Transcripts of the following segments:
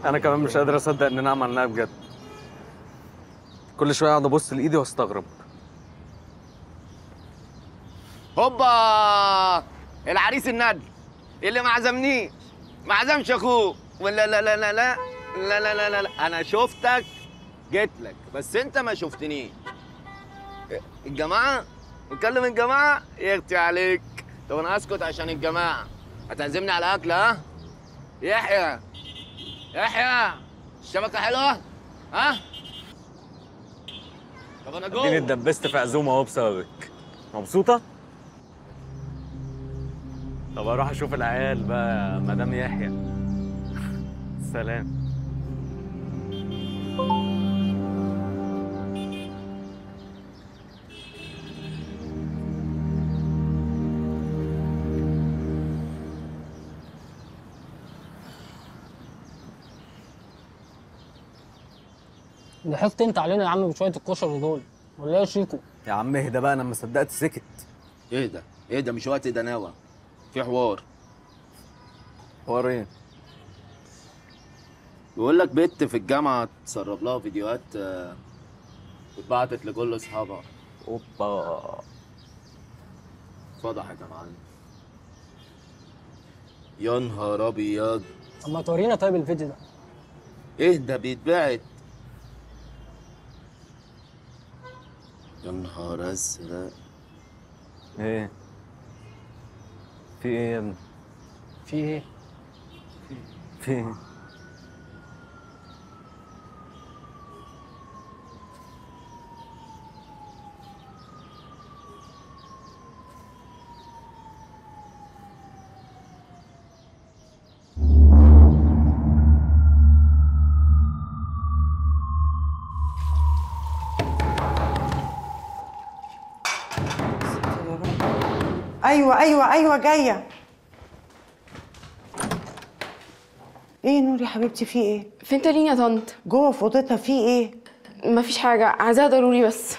انا كمان مش قادر اصدق اننا عملناها بجد. كل شويه اقعد ابص لايدي واستغرب. هوبا، العريس الندل اللي ما عزمنيش، ما عزمش اخوه. ولا لا لا لا لا لا لا لا لا لا. انا شفتك جيت لك بس انت ما شفتنيش. الجماعه، نكلم الجماعه يغطي عليك. طب انا اسكت عشان الجماعه. هتعزمني على اكل؟ ها يحيى، يحيى الشبكه حلوه؟ ها؟ طب انا اديني جوه. اتدبست في عزومه اهو بسببك. مبسوطه؟ طب اروح اشوف العيال بقى مدام يحيى. سلام. ضحكت انت علينا يا عم بشويه الكشري دول ولا ايه يا شيكو؟ يا عم اهدى بقى، انا ما صدقت سكت. ايه ده؟ ايه ده؟ مش وقت دناوه، في حوار. حوار ايه؟ بيقول لك بنت في الجامعه تسرب لها فيديوهات واتبعتت لكل اصحابها. اوبا. فضحك يا معلم. يا نهار ابيض. طب ما تورينا طيب الفيديو ده. ايه ده بيتبعت؟ يا نهار ازرق. ايه؟ في ايه يا ابني؟ في ايه؟ في ايه؟ ايوه ايوه ايوه جايه. ايه نور يا حبيبتي، في ايه؟ فين تالين يا طنط؟ جوه في اوضتها، في ايه؟ مفيش حاجة، عايزاها ضروري بس.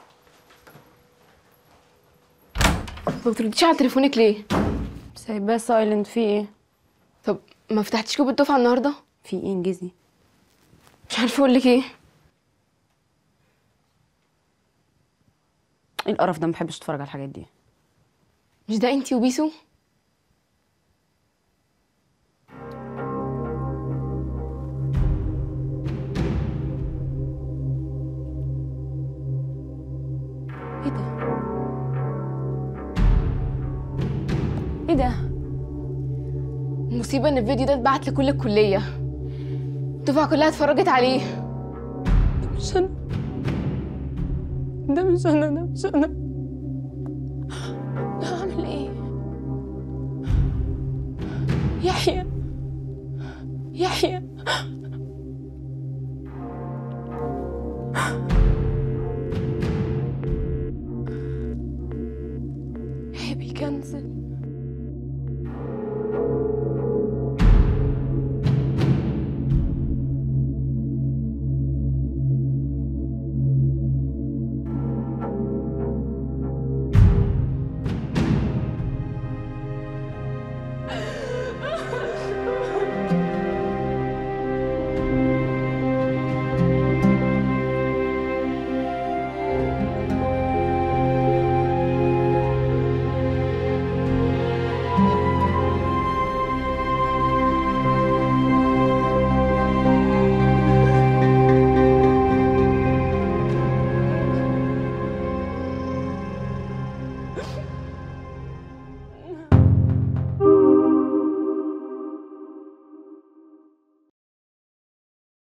ما بترديش على تليفونك ليه؟ سايباه سايلنت. في ايه؟ طب ما فتحتيش جوب الدفعة النهاردة؟ في ايه انجزي؟ مش عارفة اقول لك ايه. ايه القرف ده؟ ما بحبش اتفرج على الحاجات دي. مش ده انتي وبيسو؟ ايه ده؟ ايه ده؟ المصيبة ان الفيديو ده اتبعت لكل الكلية، الدفعة كلها اتفرجت عليه. ده مش انا، ده مش انا، ده مش انا. هعمل ايه؟ يحيى، يحيى